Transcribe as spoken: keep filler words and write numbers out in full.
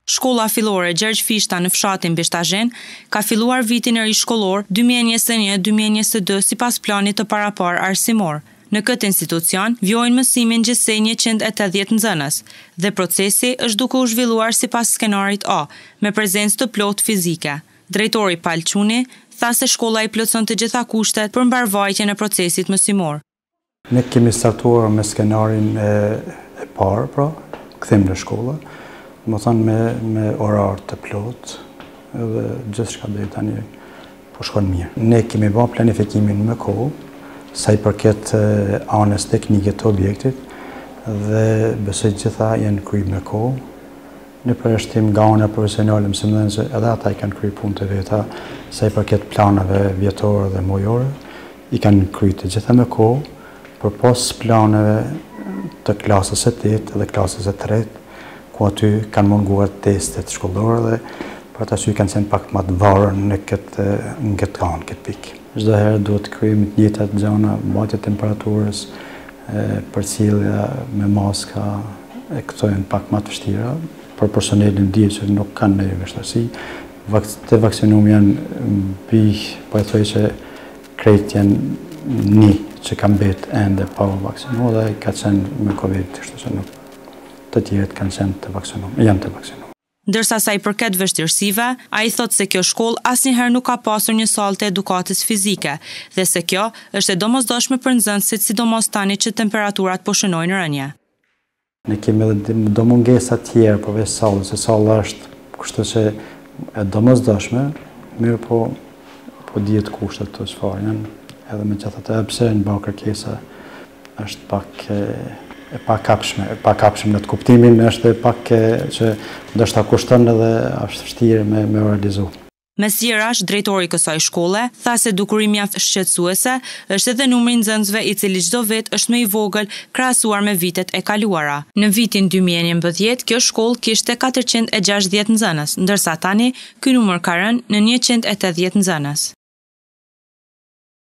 Shkolla fillore Gjergj Fishta në fshatin Bishtazhen ka filluar vitin e ri shkollor dy mijë e njëzet e një dy mijë e njëzet e dy sipas planit të parapar arsimor. Në këtë institucion vjojnë mësimin gjithsej njëqind e tetëdhjetë nxënës dhe procesi është duke u zhvilluar sipas skenarit A, me prezencë të plotë fizike. Drejtori Palçuni tha se shkolla i plotson të gjitha kushtet për mbarvajtjen e procesit mësimor. Ne kemi startuar me skenarin e, e parë, pra, kthim në shkolla, më thonë me, me orar të plot, edhe gjithë shka dhe tani po shkon mirë. Ne kemi bërë planifikimin me kohë, sa i përket anës teknike të objektit, dhe besoj gjitha janë kryjë me kohë. Në përshtim nga ana profesionale më thënë se edhe ata i kanë kryjë punët e veta, sa i përket planeve vjetore dhe mujore, i kanë kryjë të gjitha me kohë, për pas planeve të klasës së tetë dhe klasës së tretë, ku aty kanë munguar testet shkollore dhe për ata që kanë qenë pak më të varur në këtë në këtë anë, këtë pikë. Çdo herë duhet të kryejmë të njëjtat gjëra, mbajtja e temperaturës, përcjellja me maska, e këto janë pak më të vështira. Për personelin dihet që nuk kanë ndonjë vështirësi. Të vaksinum janë mbi, po e thoj që krejt janë një që kanë betë ende pa u vaksinuar dhe ka qenë me Covid, kështu që nuk të tjerët kanë qenë të vaksinuar, janë të vaksinuar. Ndërsa sa i përket vështirësive, ai thotë se kjo shkollë asnjëherë nuk ka pasur një sallë të edukatës fizike dhe se kjo është e domosdoshme për nxënësit, sidomos tani që temperaturat po shënojnë rënje. Ne kemi edhe do mungesa të tjera përveç sallës, se salla është kështu që e domosdoshme, mirë po po dihet kushtet të çfarë janë, edhe megjithatë pse në bërë kërkesa është pak e, e pakapshme, e pakapshme në të kuptimin është pak e, që ndoshta kushton edhe është vështirë me me realizu. Mes tjerash, drejtori i kësaj shkolle tha se dukuri mjaft shqetësuese është edhe numri i nxënësve i cili çdo vit është më i vogël krahasuar me vitet e kaluara. Në vitin dy mijë e njëmbëdhjetë kjo shkollë kishte katërqind e gjashtëdhjetë nxënës, ndërsa tani ky numër ka rënë në njëqind e tetëdhjetë nxënës.